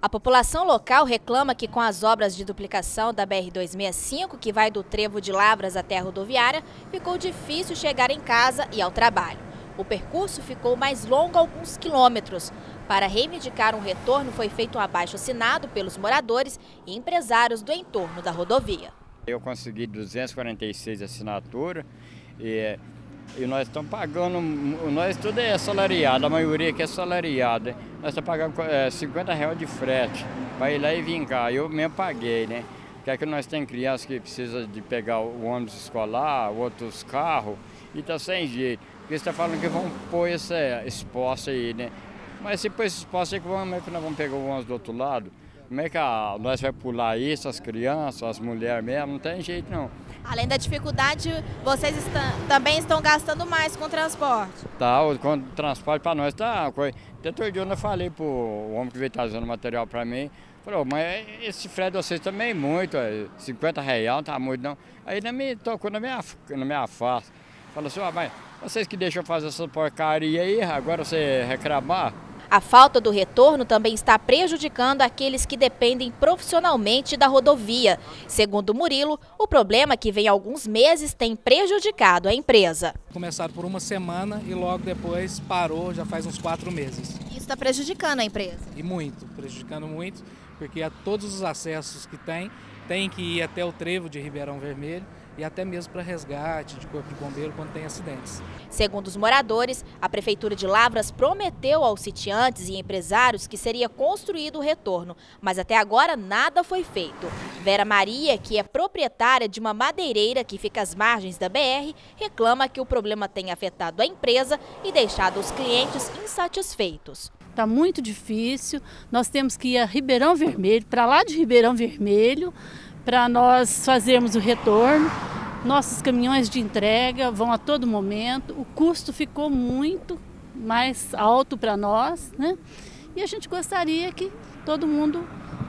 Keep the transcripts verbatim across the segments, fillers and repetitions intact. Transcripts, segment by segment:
A população local reclama que com as obras de duplicação da B R duzentos e sessenta e cinco, que vai do trevo de Lavras até a rodoviária, ficou difícil chegar em casa e ao trabalho. O percurso ficou mais longo alguns quilômetros. Para reivindicar um retorno, foi feito um abaixo-assinado pelos moradores e empresários do entorno da rodovia. Eu consegui duzentas e quarenta e seis assinaturas e, e nós estamos pagando, nós tudo é assalariado, a maioria aqui é assalariada. Nós estamos pagando é, cinquenta reais de frete para ir lá e vir cá. Eu mesmo paguei, né? Porque aqui nós temos crianças que precisam de pegar o ônibus escolar, outros carros, e está sem jeito. Porque você está falando que vão pôr esse, esse poste aí, né? Mas se pôr esse poste aí, como é que nós vamos pegar o ônibus do outro lado? Como é que a, nós vamos pular isso, as crianças, as mulheres mesmo? Não tem jeito não. Além da dificuldade, vocês estão, também estão gastando mais com o transporte? Tá, o, com o transporte para nós tá coisa. Até todo dia eu falei pro homem que veio trazendo material para mim, falou, mas esse frete de vocês também é muito, é cinquenta reais, não tá muito não. Aí ele me tocou na minha, na minha face. Falou assim, ah, mas vocês que deixam fazer essa porcaria aí, agora você reclamar? A falta do retorno também está prejudicando aqueles que dependem profissionalmente da rodovia. Segundo Murilo, o problema que vem há alguns meses tem prejudicado a empresa. Começaram por uma semana e logo depois parou, já faz uns quatro meses. Isso está prejudicando a empresa? E muito, prejudicando muito, porque a todos os acessos que tem, tem que ir até o trevo de Ribeirão Vermelho e até mesmo para resgate de corpo de bombeiro quando tem acidentes. Segundo os moradores, a Prefeitura de Lavras prometeu aos sitiantes e empresários que seria construído o retorno, mas até agora nada foi feito. Vera Maria, que é proprietária de uma madeireira que fica às margens da B R, reclama que o problema tem afetado a empresa e deixado os clientes insatisfeitos. Está muito difícil, nós temos que ir a Ribeirão Vermelho, para lá de Ribeirão Vermelho, para nós fazermos o retorno. Nossos caminhões de entrega vão a todo momento, o custo ficou muito mais alto para nós, né? E a gente gostaria que todo mundo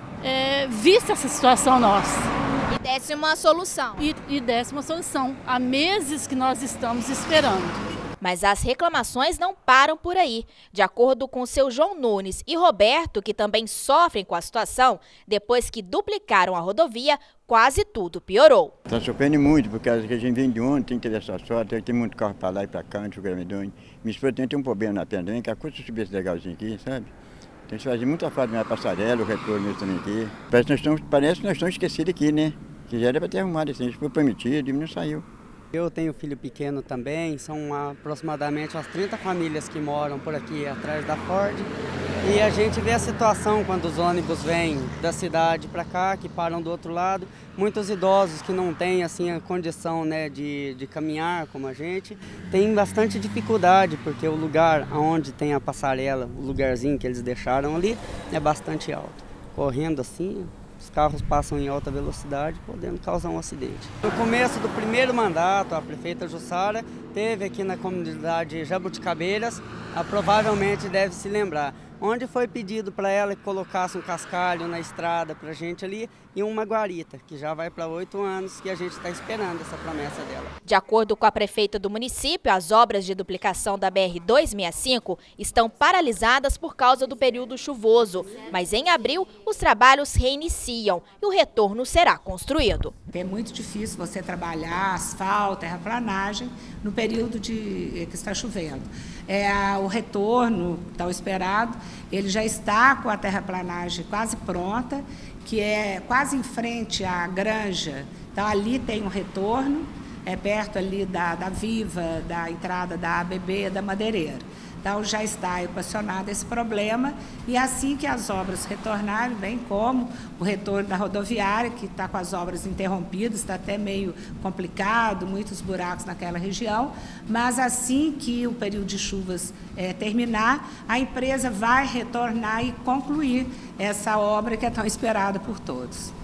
é, visse essa situação nossa. E desse uma solução. E, e desse uma solução. Há meses que nós estamos esperando. Mas as reclamações não param por aí. De acordo com o seu João Nunes e Roberto, que também sofrem com a situação, depois que duplicaram a rodovia, quase tudo piorou. Está sofrendo muito, porque a gente vem de onde, tem que ter essa sorte, tem muito carro para lá e para cá, não fica medonho. Minha esposa tem um problema na perna também, que a coisa subir esse legalzinho aqui, sabe? Tem que fazer muita falta na passarela, o retorno mesmo também aqui. Parece que nós estamos, parece que nós estamos esquecidos aqui, né? Que já era para ter arrumado assim, foi prometido e não saiu. Eu tenho filho pequeno também, são aproximadamente umas trinta famílias que moram por aqui atrás da Ford. E a gente vê a situação quando os ônibus vêm da cidade para cá, que param do outro lado. Muitos idosos que não têm assim, a condição, né, de, de caminhar como a gente, têm bastante dificuldade, porque o lugar onde tem a passarela, o lugarzinho que eles deixaram ali, é bastante alto. Correndo assim, os carros passam em alta velocidade, podendo causar um acidente. No começo do primeiro mandato, a prefeita Jussara teve aqui na comunidade Jabuticabeiras, a, provavelmente deve se lembrar, onde foi pedido para ela que colocasse um cascalho na estrada para a gente ali e uma guarita, que já vai para oito anos que a gente está esperando essa promessa dela. De acordo com a prefeita do município, as obras de duplicação da B R duzentos e sessenta e cinco estão paralisadas por causa do período chuvoso, mas em abril os trabalhos reiniciam e o retorno será construído. É muito difícil você trabalhar asfalto, terraplanagem no período de, que está chovendo. É, o retorno, está o esperado, ele já está com a terraplanagem quase pronta, que é quase em frente à granja. Então ali tem um retorno, é perto ali da, da Viva, da entrada da A B B, da Madeireira. Então já está equacionado esse problema e assim que as obras retornarem, bem como o retorno da rodoviária, que está com as obras interrompidas, está até meio complicado, muitos buracos naquela região, mas assim que o período de chuvas é, terminar, a empresa vai retornar e concluir essa obra que é tão esperada por todos.